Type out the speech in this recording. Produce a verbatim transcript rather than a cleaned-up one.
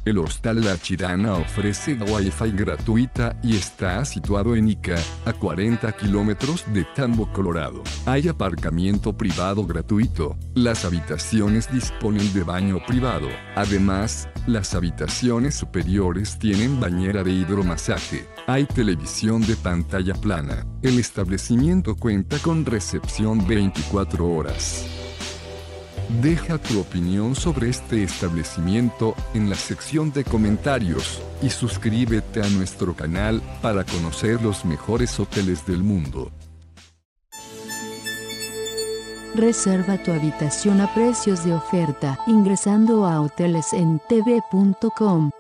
El Hostal La Chirana ofrece Wi-Fi gratuita y está situado en Ica, a cuarenta kilómetros de Tambo, Colorado. Hay aparcamiento privado gratuito. Las habitaciones disponen de baño privado. Además, las habitaciones superiores tienen bañera de hidromasaje. Hay televisión de pantalla plana. El establecimiento cuenta con recepción veinticuatro horas. Deja tu opinión sobre este establecimiento en la sección de comentarios y suscríbete a nuestro canal para conocer los mejores hoteles del mundo. Reserva tu habitación a precios de oferta ingresando a hoteles en t v punto com.